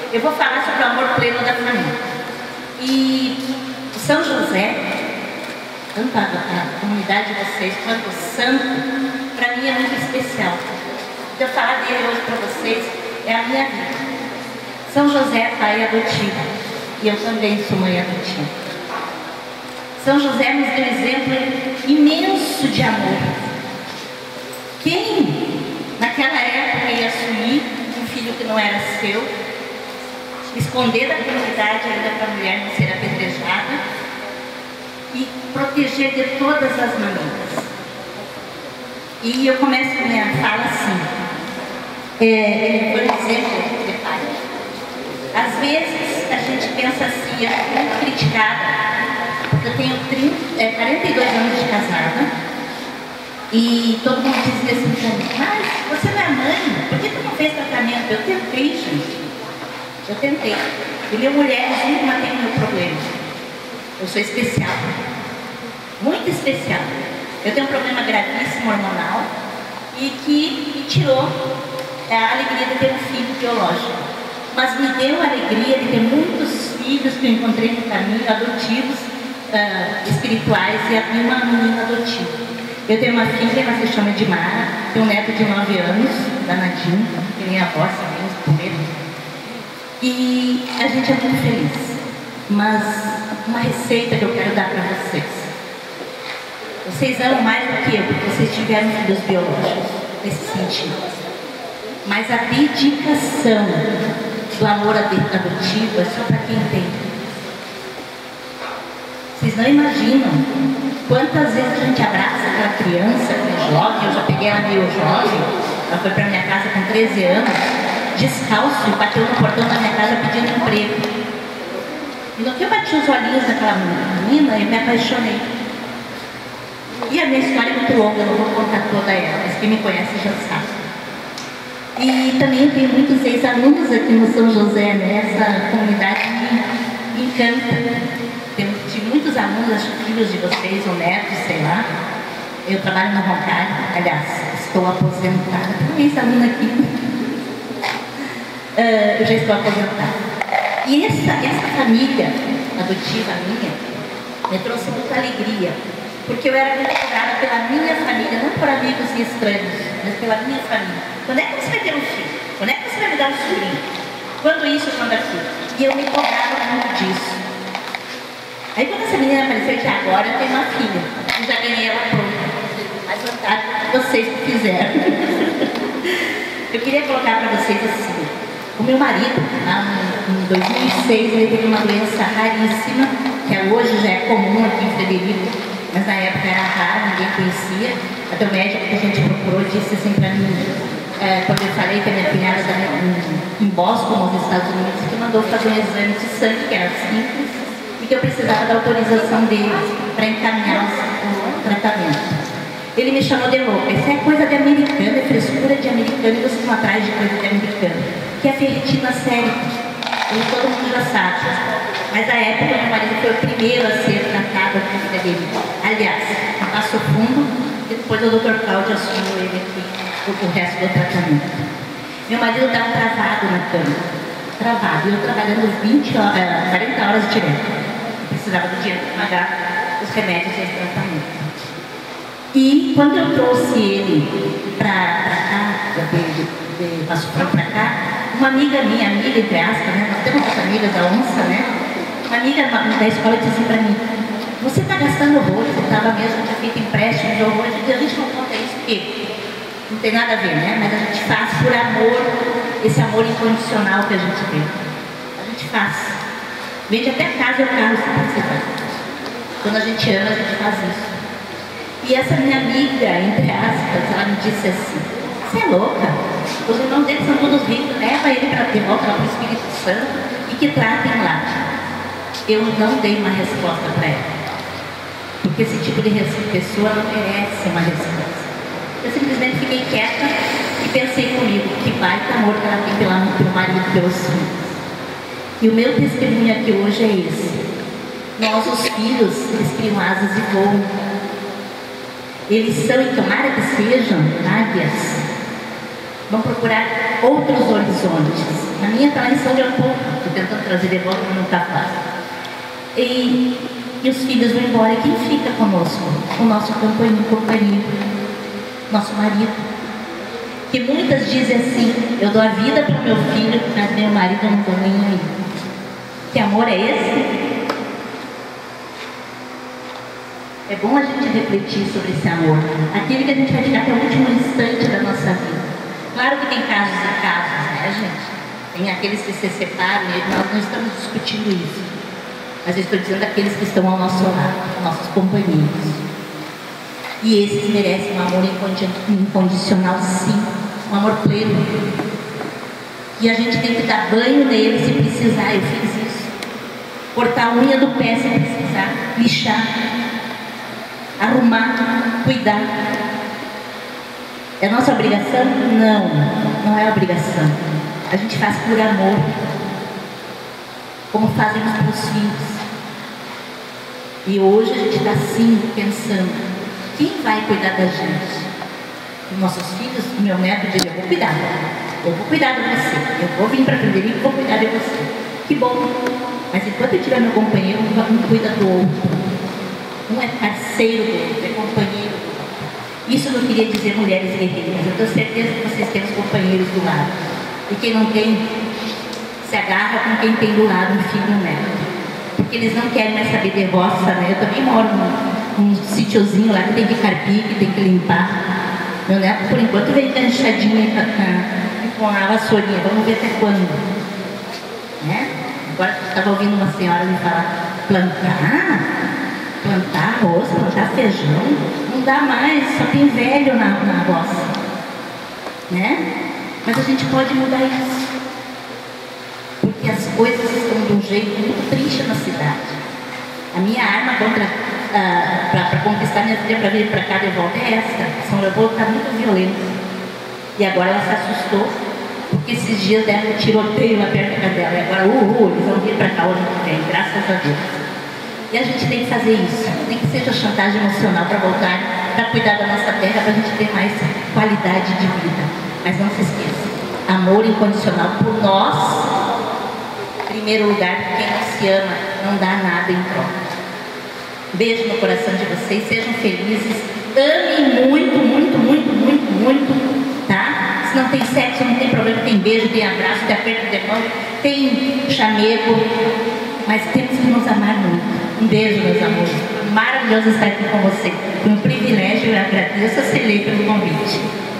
Eu vou falar sobre o amor pleno da família. E São José, tanto a comunidade de vocês quanto o santo, para mim é muito especial. Eu falar dele hoje para vocês é a minha vida. São José é pai adotivo e eu também sou mãe adotiva. São José nos deu um exemplo imenso de amor. Quem naquela época ia assumir um filho que não era seu, esconder da comunidade ainda para a mulher não ser apedrejada e proteger de todas as maneiras? E eu começo a minha fala assim, por exemplo, de pai. Às vezes a gente pensa assim, eu fui muito criticada, porque eu tenho 42 anos de casada, e todo mundo dizia assim para mim, mas você não é mãe, por que tu não fez tratamento? Eu tentei, gente, eu tentei. E minha mulher nunca tem o meu problema. Eu sou especial, muito especial. Eu tenho um problema gravíssimo hormonal e que me tirou a alegria de ter um filho biológico. Mas me deu a alegria de ter muitos filhos que eu encontrei no caminho, adotivos, espirituais, e uma menina adotiva. Eu tenho uma filha, ela se chama Dimara, tem um neto de 9 anos, danadinho, que nem a avó, sabemos, e a gente é muito feliz. Mas uma receita que eu quero dar para vocês. Vocês amam mais do que eu, porque vocês tiveram filhos biológicos, nesse sentido. Mas a dedicação do amor adotivo é só para quem tem. Vocês não imaginam quantas vezes a gente abraça aquela criança, aquele jovem. Eu já peguei ela meio jovem, ela foi para minha casa com 13 anos, descalço, e bateu no portão da minha casa pedindo emprego. E no que eu bati os olhinhos daquela menina, eu me apaixonei. E a minha história é muito longa, eu não vou contar toda ela, mas quem me conhece já sabe. E também tem muitos ex-alunos aqui no São José, né? Essa comunidade me encanta. Tive muitos alunos, filhos de vocês, ou netos, sei lá. Eu trabalho no Roncário, aliás, estou aposentada. Tem um ex-aluno aqui. Eu já estou aposentada. E essa família adotiva minha me trouxe muita alegria, porque eu era muito cobrada pela minha família, não por amigos e estranhos, mas pela minha família. Quando é que você vai ter um filho? Quando é que você vai me dar um sobrinho? Quando isso, quando aquilo? E eu me cobrava muito disso. Aí quando essa menina apareceu, eu disse, agora eu tenho uma filha, eu já ganhei ela pronta. Mais vantagem que vocês que fizeram. Eu queria colocar para vocês assim, o meu marido, em 2006, ele teve uma doença raríssima, que hoje já é comum aqui em Frederico, mas na época era raro, ninguém conhecia. Até o médico que a gente procurou disse assim para mim, quando eu falei que a minha cunhada estava em Boston, nos Estados Unidos, que mandou fazer um exame de sangue, que era simples, e que eu precisava da autorização dele para encaminhar o tratamento. Ele me chamou de louca. Isso é coisa de americano, é frescura de americano, e vocês estão atrás de coisa de americano, que é ferritina cérebro. E todo mundo já sabe. Mas na época meu marido foi o primeiro a ser tratado aqui na dele. Aliás, passou fundo, e depois o Dr. Cláudio assumiu ele aqui o resto do tratamento. Meu marido estava travado na cama. Travado. E eu trabalhando 40 horas direto. Precisava do dinheiro para pagar os remédios e esse tratamento. E quando eu trouxe ele para cá, de Passo Fundo para cá, uma amiga minha, amiga entre aspas, né? Nós temos as amigas da onça, né? Uma amiga da escola disse para mim, você está gastando horrores, eu estava mesmo, tinha feito empréstimo de horrores, e a gente não conta isso porque não tem nada a ver, né? Mas a gente faz por amor, esse amor incondicional que a gente tem. A gente faz. Vende até casa e o carro se precisar. Quando a gente ama, a gente faz isso. E essa minha amiga, entre aspas, ela me disse assim, você é louca? Os irmãos deles são todos ricos, leva ele para de volta para o Espírito Santo e que tratem lá. Eu não dei uma resposta para ela. Porque esse tipo de pessoa não merece uma resposta. Eu simplesmente fiquei quieta e pensei comigo, que baita amor que ela tem pelo marido e pelos filhos. E o meu testemunho aqui hoje é esse. Nós, os filhos, eles criam asas e voam. Eles são, e tomara que sejam, águias. Vão procurar outros horizontes. A minha está lá em São Leopoldo, estou tentando trazer de volta, mas não está fácil. E os filhos vão embora, e quem fica conosco? O nosso companheiro, nosso marido. Que muitas dizem assim, eu dou a vida para o meu filho, mas meu marido eu não dou nem aí. Que amor é esse? É bom a gente refletir sobre esse amor, aquele que a gente vai ficar até o último instante da nossa vida. Claro que tem casos e casos, né, gente? Tem aqueles que se separam e nós não estamos discutindo isso. Mas eu estou dizendo aqueles que estão ao nosso lado, nossos companheiros. E esses merecem um amor incondicional, sim, um amor pleno. E a gente tem que dar banho nele se precisar, eu fiz isso. Cortar a unha do pé se precisar, lixar, arrumar, cuidar. É nossa obrigação? Não, não é obrigação. A gente faz por amor, como fazemos para os filhos. E hoje a gente está assim, pensando, quem vai cuidar da gente? Os nossos filhos, o meu neto diz, eu vou cuidar de você, eu vou vir para Frederico e vou cuidar de você. Que bom, mas enquanto eu tiver meu companheiro, um cuida do outro. Um é parceiro do outro, é companheiro do outro. Isso não queria dizer mulheres guerreiras, eu tenho certeza que vocês têm os companheiros do lado. E quem não tem, se agarra com quem tem do lado um filho e um neto. Porque eles não querem mais saber de roça, né? Eu também moro num sítiozinho lá que tem que carpir, que tem que limpar. Meu neto, por enquanto, veio enganchadinho com a vassourinha. Vamos ver até quando. Né? Agora eu estava ouvindo uma senhora me falar, plantar arroz, plantar feijão, não dá mais, só tem velho na roça. Né? Mas a gente pode mudar isso. Porque as coisas estão de um jeito muito triste na cidade. A minha arma para conquistar minha filha para vir para cá de volta é essa. São Leopoldo está muito violento. E agora ela se assustou, porque esses dias deram um tiroteio lá perto da casa dela. E agora, eles vão vir para cá o ano que vem, graças a Deus. E a gente tem que fazer isso. Nem que seja chantagem emocional para voltar, para cuidar da nossa terra, para a gente ter mais qualidade de vida. Mas não se esqueça, amor incondicional por nós. Em primeiro lugar, quem não se ama não dá nada em troca. Beijo no coração de vocês, sejam felizes, amem muito, muito, muito, muito, muito, tá? Se não tem sexo, não tem problema, tem beijo, tem abraço, tem aperto de mão, tem chamego, mas temos que nos amar muito. Um beijo, meus amores. Maravilhoso estar aqui com vocês. Foi um privilégio, eu agradeço a Celei pelo convite.